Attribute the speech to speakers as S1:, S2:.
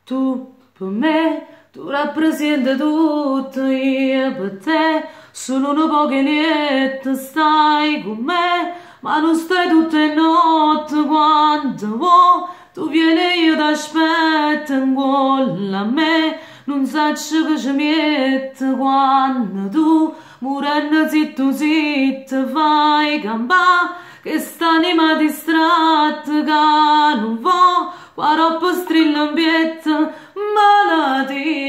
S1: Tu per me, tu rappresenti tutto, io per te solo un po' che niente, stai con me, ma non stai tutte le notti quando vuoi, tu vieni io t'aspetto in cuore a me, non sai che ci mette quando tu, morendo zitto zitto, fai campà, che st'anima distratta che non va, qua troppo strilla in pietta, malattia.